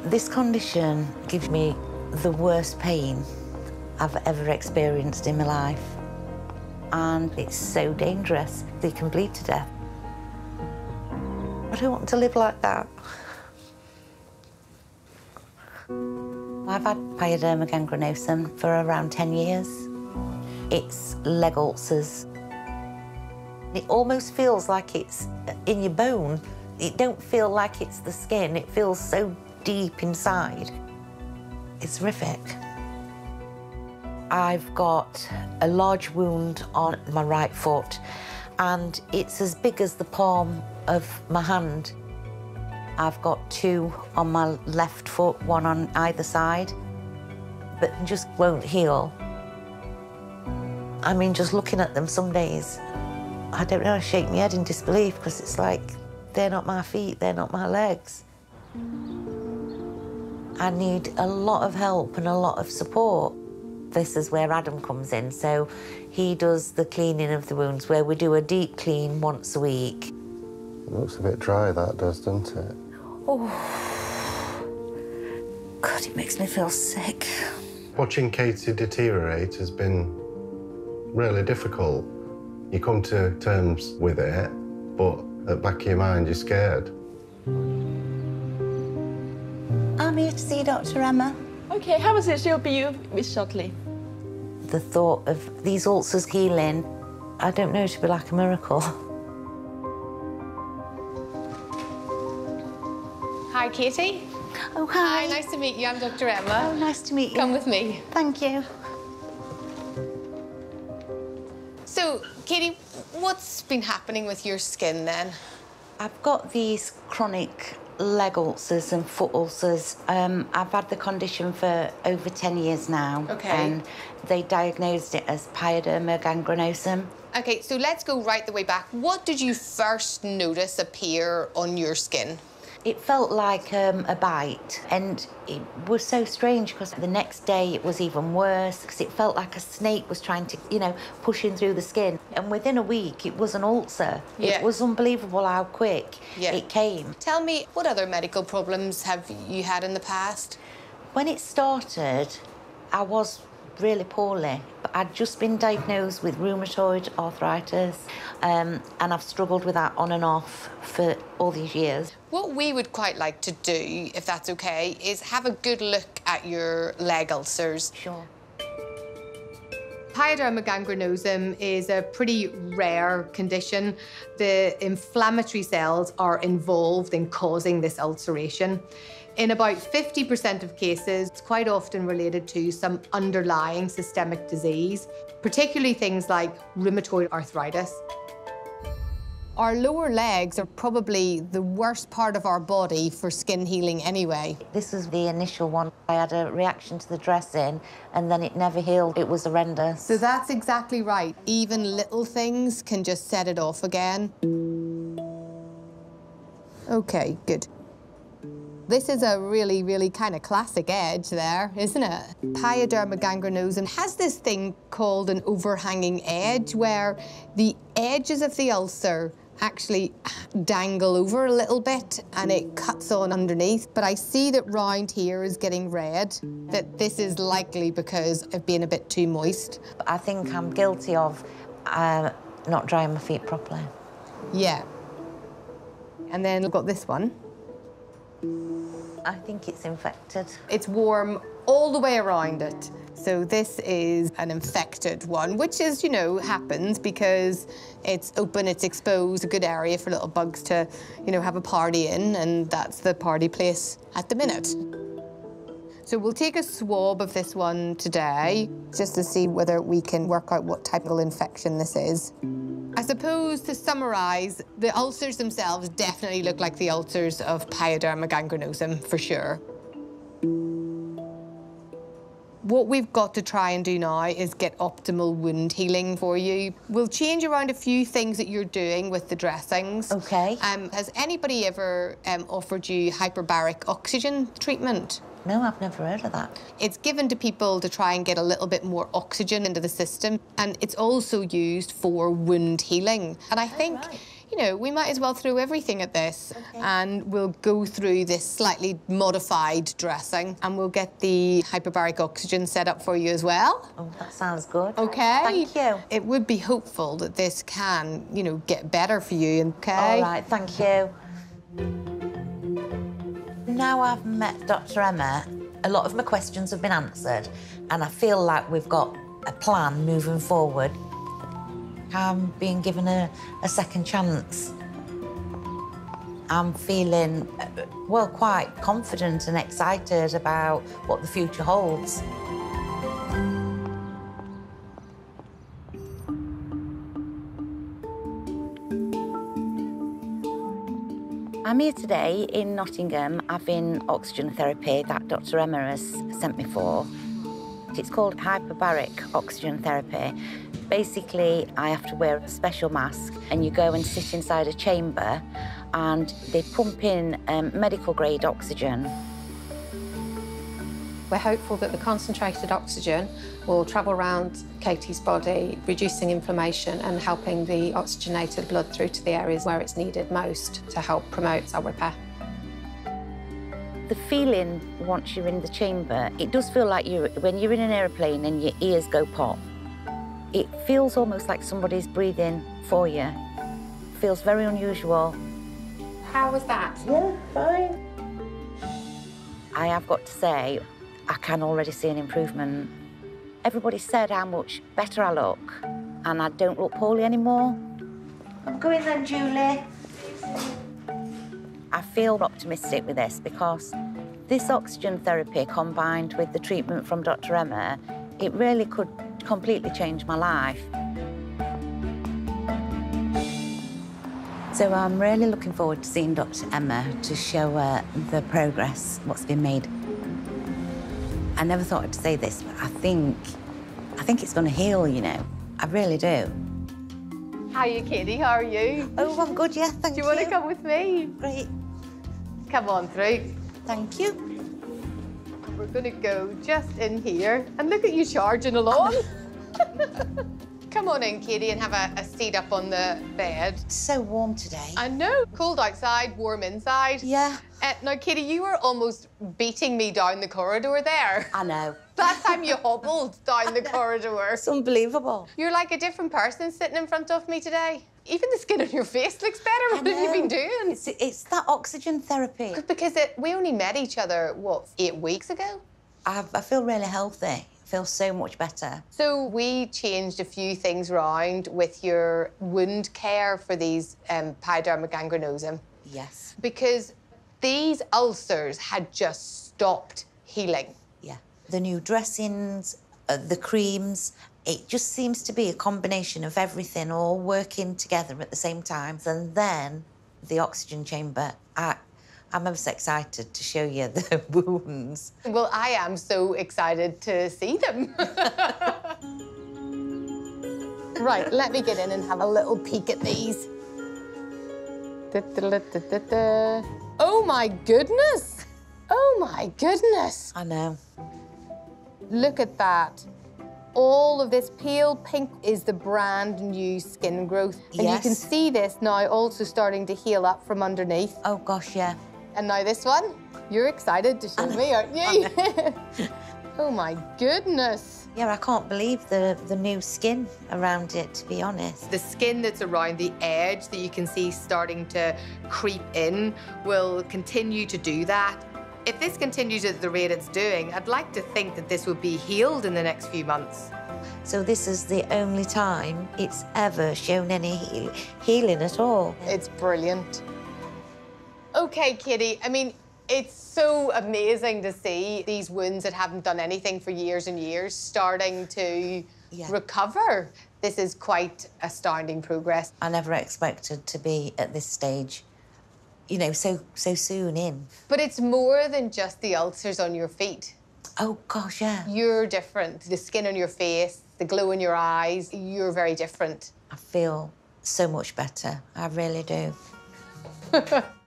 This condition gives me the worst pain I've ever experienced in my life. And it's so dangerous. They can bleed to death. I don't want to live like that. I've had pyoderma gangrenosum for around 10 years. It's leg ulcers. It almost feels like it's in your bone. It don't feel like it's the skin. It feels so deep inside. It's horrific. I've got a large wound on my right foot, and it's as big as the palm of my hand. I've got 2 on my left foot, 1 on either side, but just won't heal. I mean, just looking at them some days, I don't know, I shake my head in disbelief, because it's like, they're not my feet, they're not my legs. I need a lot of help and a lot of support. This is where Adam comes in, so he does the cleaning of the wounds, where we do a deep clean once a week. It looks a bit dry, that does, doesn't it? Oh, God, it makes me feel sick. Watching Katie deteriorate has been really difficult. You come to terms with it, but at the back of your mind, you're scared. I'm here to see Dr. Emma. Okay, how was it? She'll be you, Miss Shockley. The thought of these ulcers healing, I don't know, to be like a miracle. Hi, Katie. Oh, hi. Hi, nice to meet you. I'm Dr. Emma. Oh, nice to meet you. Come with me. Thank you. So, Katie, what's been happening with your skin then? I've got these chronic leg ulcers and foot ulcers. I've had the condition for over 10 years now. Okay. And they diagnosed it as pyoderma gangrenosum. Okay, so let's go right the way back. What did you first notice appear on your skin? It felt like a bite, and it was so strange because the next day it was even worse, because it felt like a snake was trying to, you know, pushing through the skin. And within a week, it was an ulcer. Yeah. It was unbelievable how quick it came. Tell me, what other medical problems have you had in the past? When it started, I was really poorly. I'd just been diagnosed with rheumatoid arthritis, and I've struggled with that on and off for all these years. What we would quite like to do, if that's okay, is have a good look at your leg ulcers. Sure. Pyoderma gangrenosum is a pretty rare condition. The inflammatory cells are involved in causing this ulceration. In about 50% of cases, it's quite often related to some underlying systemic disease, particularly things like rheumatoid arthritis. Our lower legs are probably the worst part of our body for skin healing anyway. This was the initial one. I had a reaction to the dressing, and then it never healed. It was horrendous. So that's exactly right. Even little things can just set it off again. Okay, good. This is a really, really kind of classic edge there, isn't it? Pyoderma gangrenosum has this thing called an overhanging edge, where the edges of the ulcer actually dangle over a little bit and it cuts on underneath. But I see that round here is getting red, that this is likely because of being a bit too moist. I think I'm guilty of not drying my feet properly. Yeah. And then we've got this one. I think it's infected. It's warm all the way around it. So this is an infected one, which is, you know, happens because it's open, it's exposed, a good area for little bugs to, you know, have a party in, and that's the party place at the minute. So we'll take a swab of this one today, just to see whether we can work out what type of infection this is. I suppose, to summarise, the ulcers themselves definitely look like the ulcers of pyoderma gangrenosum, for sure. What we've got to try and do now is get optimal wound healing for you. We'll change around a few things that you're doing with the dressings. Okay. Has anybody ever offered you hyperbaric oxygen treatment? No, I've never heard of that. It's given to people to try and get a little bit more oxygen into the system, and it's also used for wound healing. And I think, you know, we might as well throw everything at this. Okay. And we'll go through this slightly modified dressing and we'll get the hyperbaric oxygen set up for you as well. Oh, that sounds good. Okay. Thank you. It would be hopeful that this can, you know, get better for you, okay? All right, thank you. Now I've met Dr. Emma, a lot of my questions have been answered, and I feel like we've got a plan moving forward. I'm being given a second chance. I'm feeling, well, quite confident and excited about what the future holds. I'm here today in Nottingham having oxygen therapy that Dr. Emma has sent me for. It's called hyperbaric oxygen therapy. Basically, I have to wear a special mask and you go and sit inside a chamber and they pump in medical-grade oxygen. We're hopeful that the concentrated oxygen will travel around Katie's body, reducing inflammation and helping the oxygenated blood through to the areas where it's needed most to help promote cell repair. The feeling once you're in the chamber, it does feel like when you're in an aeroplane and your ears go pop. It feels almost like somebody's breathing for you. It feels very unusual. How was that? Yeah, fine. I have got to say, I can already see an improvement. Everybody said how much better I look, and I don't look poorly anymore. I'm going then, Julie. I feel optimistic with this because this oxygen therapy combined with the treatment from Dr. Emma, it really could completely change my life. So I'm really looking forward to seeing Dr. Emma to show her the progress, what's been made. I never thought I'd say this, but I think it's going to heal, you know. I really do. Hiya, Katie, how are you? Oh, I'm good, yeah, thank you. Do you want to come with me? Great. Come on through. Thank you. We're going to go just in here. And look at you charging along. Come on in, Katie, and have a seat up on the bed. It's so warm today. I know. Cold outside, warm inside. Yeah. Now, Katie, you were almost beating me down the corridor there. I know. Last time you hobbled down the corridor. It's unbelievable. You're like a different person sitting in front of me today. Even the skin on your face looks better. What have you been doing? It's that oxygen therapy. Because we only met each other, what, 8 weeks ago? I feel really healthy. I feel so much better. So we changed a few things around with your wound care for these pyoderma gangrenosum. Yes. Because these ulcers had just stopped healing. Yeah. The new dressings, the creams, it just seems to be a combination of everything all working together at the same time. And then the oxygen chamber. I'm most excited to show you the wounds. Well, I am so excited to see them. Right, let me get in and have a little peek at these. Oh, my goodness. Oh, my goodness. I know. Look at that. All of this pale pink is the brand new skin growth. And you can see this now also starting to heal up from underneath. Oh, gosh, yeah. And now this one, you're excited to show me, aren't you? Oh, my goodness. Yeah, I can't believe the new skin around it, to be honest. The skin that's around the edge that you can see starting to creep in will continue to do that. If this continues at the rate it's doing, I'd like to think that this would be healed in the next few months. So this is the only time it's ever shown any healing at all. It's brilliant. OK, Kitty, I mean, it's so amazing to see these wounds that haven't done anything for years and years starting to recover. This is quite astounding progress. I never expected to be at this stage, you know, so soon in. But it's more than just the ulcers on your feet. Oh, gosh, yeah. You're different. The skin on your face, the glow in your eyes, you're very different. I feel so much better. I really do.